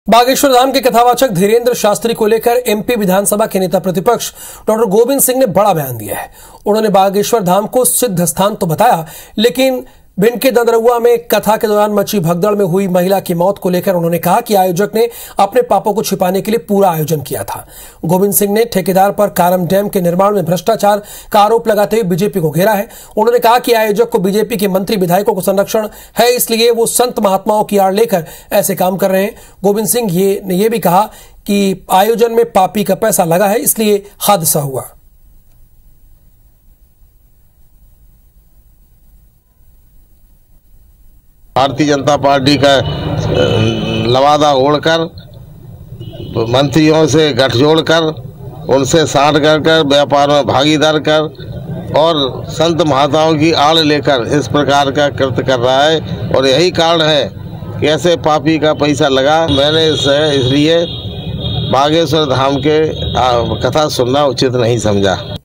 बागेश्वर धाम के कथावाचक धीरेन्द्र शास्त्री को लेकर एमपी विधानसभा के नेता प्रतिपक्ष डॉक्टर गोविंद सिंह ने बड़ा बयान दिया है। उन्होंने बागेश्वर धाम को सिद्ध स्थान तो बताया, लेकिन भिंड के दंदरुआ में कथा के दौरान मची भगदड़ में हुई महिला की मौत को लेकर उन्होंने कहा कि आयोजक ने अपने पापों को छिपाने के लिए पूरा आयोजन किया था। गोविंद सिंह ने ठेकेदार पर कारम डैम के निर्माण में भ्रष्टाचार का आरोप लगाते हुए बीजेपी को घेरा है। उन्होंने कहा कि आयोजक को बीजेपी के मंत्री विधायकों को संरक्षण है, इसलिए वो संत महात्माओं की आड़ लेकर ऐसे काम कर रहे हैं। गोविंद सिंह ने यह भी कहा कि आयोजन में पापी का पैसा लगा है, इसलिए हादसा हुआ। भारतीय जनता पार्टी का लवादा ओढ़कर मंत्रियों से गठजोड़ कर उनसे साठ कर व्यापार में भागीदार कर और संत महात्माओं की आड़ लेकर इस प्रकार का कृत्य कर रहा है और यही कारण है कि ऐसे पापी का पैसा लगा। मैंने इसलिए बागेश्वर धाम के कथा सुनना उचित नहीं समझा।